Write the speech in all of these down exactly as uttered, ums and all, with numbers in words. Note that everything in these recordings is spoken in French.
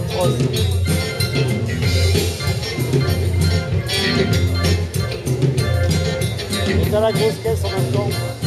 atroce. Et t'as la grosse caisse en même temps.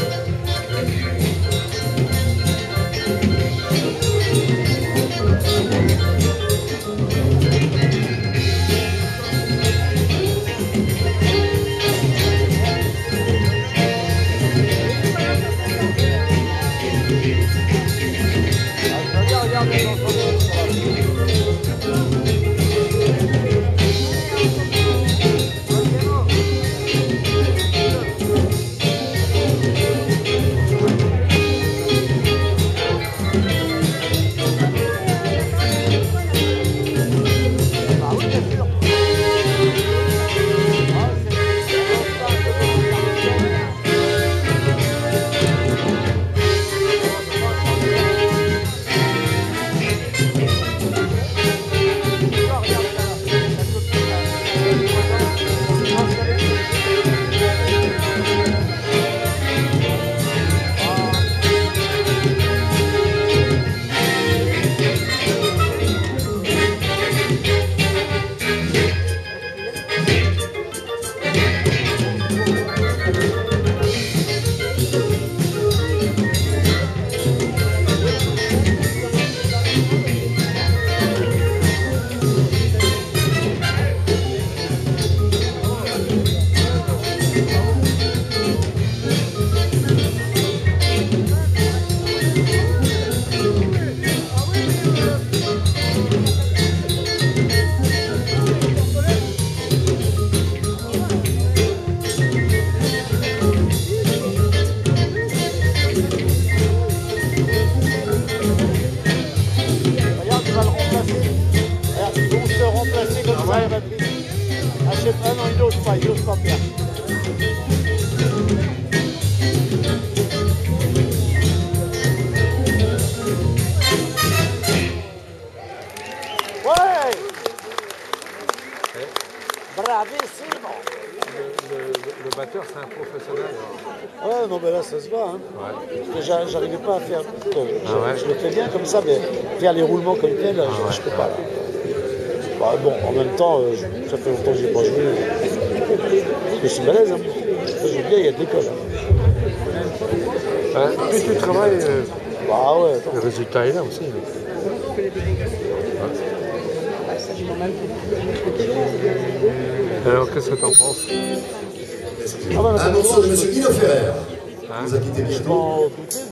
Achète un, non, il n'ose pas, il n'ose pas faire. Ouais! Bravissimo! Le, le, le batteur, c'est un professionnel. Ouais, non, mais là, ça se voit. Hein. Ouais. Parce que j'arrivais pas à faire. Euh, je, ah ouais. je le fais bien comme ça, mais faire les roulements comme tel, ah je, ouais. je peux pas. Là. Bah, bon, en même temps, euh, ça fait longtemps que j'ai pas joué. Je suis balèze. Hein. Je joue bien, il y a de l'école. Hein. Plus tu travailles, euh, bah, ouais, le résultat est là aussi. Hein. Alors, qu'est-ce que tu en penses? Ah, bah, un morceau de M. Guido Ferrer. Hein? Vous a quitté bientôt.